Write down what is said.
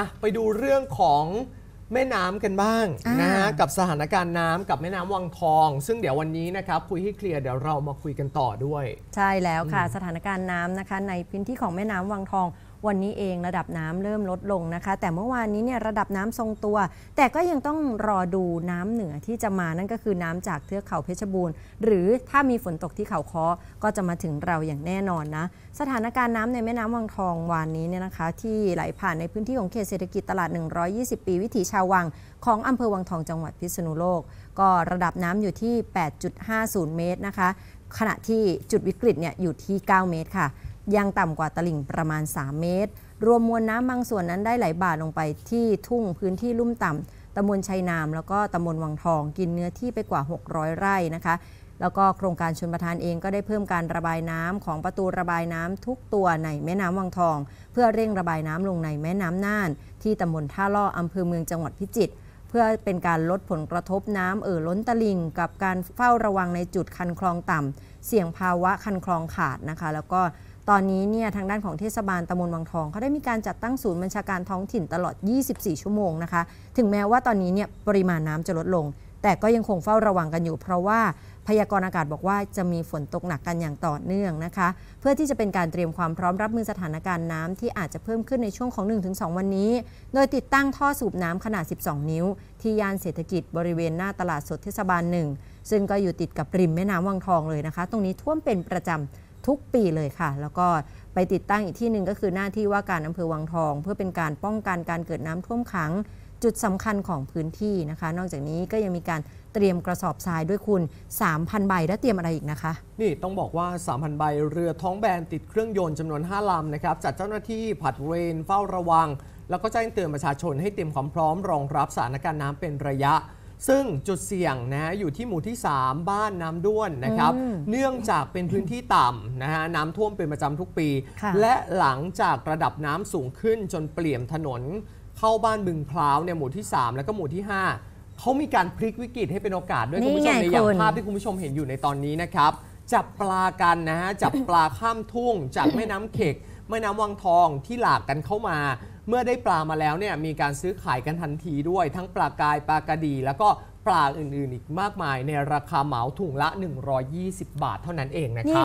ไปดูเรื่องของแม่น้ำกันบ้างนะฮะกับสถานการณ์น้ำกับแม่น้ำวังทองซึ่งเดี๋ยววันนี้นะครับคุยให้เคลียร์เดี๋ยวเรามาคุยกันต่อด้วยใช่แล้วค่ะสถานการณ์น้ำนะคะในพื้นที่ของแม่น้ำวังทองวันนี้เองระดับน้ำเริ่มลดลงนะคะแต่เมื่อวานนี้เนี่ยระดับน้ำทรงตัวแต่ก็ยังต้องรอดูน้ำเหนือที่จะมานั่นก็คือน้ำจากเทือกเขาเพชรบูรณ์หรือถ้ามีฝนตกที่เขาค้อก็จะมาถึงเราอย่างแน่นอนนะสถานการณ์น้ำในแม่น้ำวังทองวันนี้เนี่ยนะคะที่ไหลผ่านในพื้นที่ของเขตเศรษฐกิจตลาด120ปีวิถีชาววังของอำเภอวังทองจังหวัดพิษณุโลกก็ระดับน้ำอยู่ที่ 8.50 เมตรนะคะขณะที่จุดวิกฤตเนี่ยอยู่ที่9 เมตรค่ะยังต่ำกว่าตลิ่งประมาณ3 เมตรรวมมวลน้ำบางส่วนนั้นได้ไหลบ่าลงไปที่ทุ่งพื้นที่ลุ่มต่ำตำบลชัยนามแล้วก็ตำบลวังทองกินเนื้อที่ไปกว่า600ไร่นะคะแล้วก็โครงการชลประทานเองก็ได้เพิ่มการระบายน้ำของประตูระบายน้ำทุกตัวในแม่น้ำวังทองเพื่อเร่งระบายน้ำลงในแม่น้ำน่านที่ตำบลท่าล่ออำเภอเมืองจังหวัดพิจิตรเพื่อเป็นการลดผลกระทบน้ำล้นตลิ่งกับการเฝ้าระวังในจุดคันคลองต่ำเสี่ยงภาวะคันคลองขาดนะคะแล้วก็ตอนนี้เนี่ยทางด้านของเทศบาลตำบลวังทองเขาได้มีการจัดตั้งศูนย์บัญชาการท้องถิ่นตลอด24 ชั่วโมงนะคะถึงแม้ว่าตอนนี้เนี่ยปริมาณน้ำจะลดลงแต่ก็ยังคงเฝ้าระวังกันอยู่เพราะว่าพยากรณ์อากาศบอกว่าจะมีฝนตกหนักกันอย่างต่อเนื่องนะคะเพื่อที่จะเป็นการเตรียมความพร้อมรับมือสถานการณ์น้ำที่อาจจะเพิ่มขึ้นในช่วงของ 1-2 วันนี้โดยติดตั้งท่อสูบน้ำขนาด12 นิ้วที่ย่านเศรษฐกิจบริเวณหน้าตลาดสดเทศบาล1ซึ่งก็อยู่ติดกับริมแม่น้ำวังทองเลยนะคะตรงนี้ท่วมเป็นประจำทุกปีเลยค่ะแล้วก็ไปติดตั้งอีกที่หนึ่งก็คือหน้าที่ว่าการอำเภอวังทองเพื่อเป็นการป้องกันการเกิดน้ำท่วมขังจุดสำคัญของพื้นที่นะคะนอกจากนี้ก็ยังมีการเตรียมกระสอบทรายด้วยคุณ 3,000 ใบและเตรียมอะไรอีกนะคะนี่ต้องบอกว่า 3,000 ใบเรือท้องแบนติดเครื่องยนต์จำนวน5 ลำนะครับจัดเจ้าหน้าที่ผลัดเวรเฝ้าระวังแล้วก็แจ้งเตือนประชาชนให้เตรียมความพร้อมรองรับสถานการณ์น้ำเป็นระยะซึ่งจุดเสี่ยงนะอยู่ที่หมู่ที่3บ้านน้ำด้วนนะครับเนื่องจากเป็นพื้นที่ต่ำนะฮะน้ำท่วมเป็นประจำทุกปีและหลังจากระดับน้ำสูงขึ้นจนเปลี่ยนถนนเข้าบ้านบึงพร้าวเนี่ยหมู่ที่3แล้วก็หมู่ที่5เขามีการพลิกวิกฤตให้เป็นโอกาสด้วยคุณผู้ชมในอย่างภาพที่คุณผู้ชมเห็นอยู่ในตอนนี้นะครับจับปลากันนะฮะจับปลาข้ามทุ่งจากแม่น้ำเข็กแม่น้ำวังทองที่หลากกันเข้ามาเมื่อได้ปลามาแล้วเนี่ยมีการซื้อขายกันทันทีด้วยทั้งปลากายปลากระดีแล้วก็ปลาอื่นๆอีกมากมายในราคาเหมาถุงละ120 บาทเท่านั้นเองนะครับ